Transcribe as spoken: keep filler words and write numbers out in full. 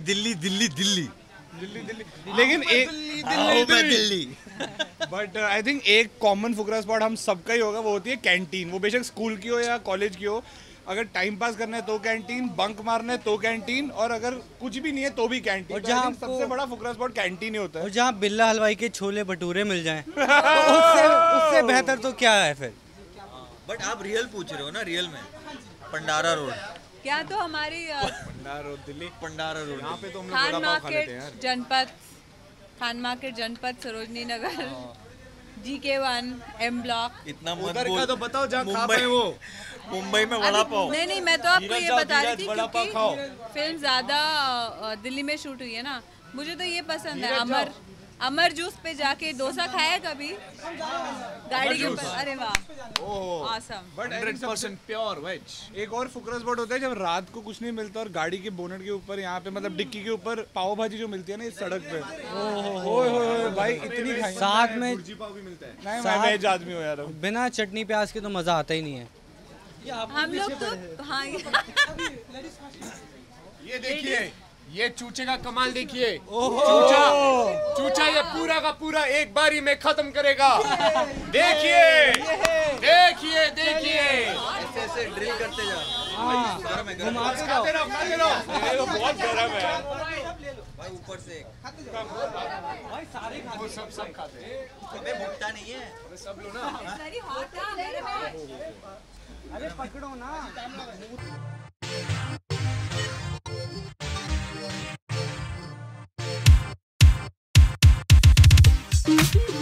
दिल्ली दिल्ली दिल्ली दिल्ली दिल्ली लेकिन एक Delhi Delhi but I think एक कॉमन फुकरा स्पॉट हम सबका ही होगा, वो होती है कैंटीन। वो बेशक स्कूल की हो या कॉलेज की हो, अगर टाइम पास करना है तो कैंटीन, बंक मारना है तो कैंटीन, और अगर कुछ भी नहीं है तो भी कैंटीन। और जहाँ सबसे बड़ा फुकरा स्पॉट कैंटीन ही होता है। और जहाँ बिल्ला हलवाई के छोले भटूरे मिल जाएं तो उससे उससे बेहतर तो क्या है फिर। बट आप रियल पूछ रहे हो ना, रियल में पंडारा रोड। क्या तो हमारी पंडारा रोड दिल्ली, पंडारा रोड यहाँ पे तो हम लोग खान बड़ा पाव खा लेते हैं मार्केट यार। जनपद, खान मार्केट जनपद, सरोजनी नगर, जी के वन, एम ब्लॉक। इतना मत उधर बोल। का तो बताओ जहाँ खा मुंबई पाए वो। मुंबई में वड़ा अभी- पाव। नहीं नहीं, मैं तो आपको ये बता रही थी वड़ा पाव खाओ। क्योंकि फिल्म ज्यादा अ, दिल्ली में शूट हुई है ना, मुझे तो ये पसंद है। नीरज अमर अमर जूस पे जाके डोसा खाया कभी गाड़ी के ऊपर? अरे वाह, awesome. But hundred percent pure veg. एक और फुकरा स्पॉट होता है जब रात को कुछ नहीं मिलता और गाड़ी के बोनट के ऊपर, यहाँ पे मतलब डिक्की के ऊपर पाव भाजी जो मिलती है ना इस सड़क पे, ओए होए भाई इतनी खाई। साथ में भुर्जी पाव भी मिलता है। नहीं मैं साथ- वेज आदमी हूँ यार। बिना चटनी प्याज के तो मज़ा आता ही नहीं है। हम लोग तो हाँ ये देखिए, ये चूचे का कमाल देखिए। चूचा चूचा ये पूरा का पूरा एक बारी में खत्म करेगा। देखिए देखिए देखिए, ऐसे ऐसे ड्रिल करते जा। गरम है, गरम है। खाते रहो खाते रहो। ये तो बहुत गर्म है। भाई ऊपर से वो सब सब खाते हैं। अबे भुगता नहीं है। सब लो ना। अरे पकड़ो ना।